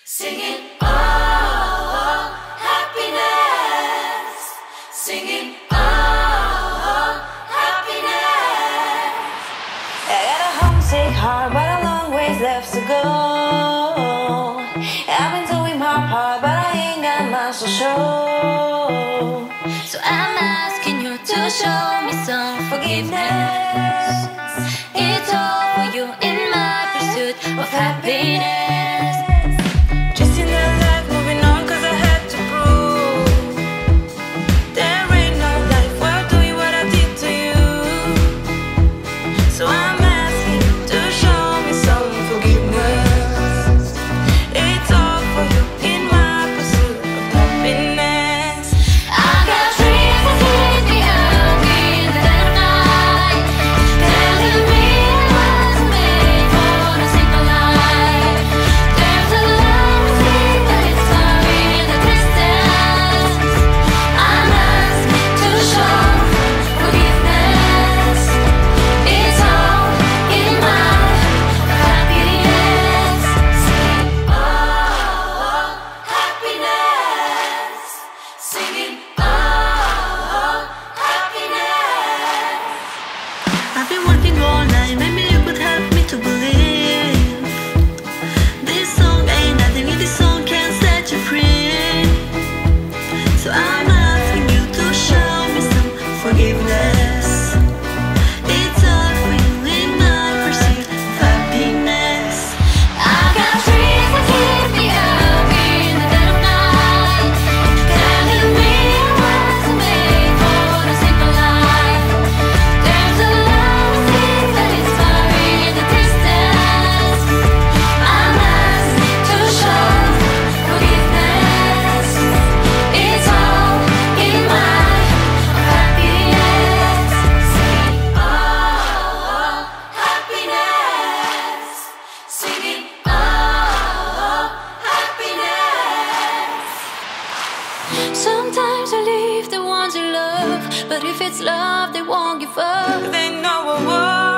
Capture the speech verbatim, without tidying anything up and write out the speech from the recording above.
Singing, oh, happiness. Singing, oh, happiness. I got a homesick heart, but a long ways left to go. I've been doing my part, but I ain't got much to show. So I'm asking you to show me some forgiveness. It's all for you in my pursuit of happiness. Just in the life, moving on, cause I had to prove there ain't no life worth doing what I did to you. So I'm asking you to show me some forgiveness. It's all for you in my pursuit of happiness. I got dreams that keep me up in the dead of night, telling me I wasn't made for a simple life. There's a love thing that is far in the distance. I'm asking to show forgiveness. It's all in my happiness. Singing, oh, happiness. Singing, oh, happiness. I've been working all night, maybe you could help me to believe this song ain't nothing, if this song can set you free. So I'm asking you to show me some forgiveness. It's all for you in my pursuit of happiness. I got dreams that keep me up in the dead of night, telling me I wasn't made for a simple life. There's a love thing that is far in the distance. I'm asking to show forgiveness. It's all in my happiness. Singing, oh, happiness. Singing, oh, happiness. Sometimes you leave the ones you love, but if it's love, they won't give up. They know what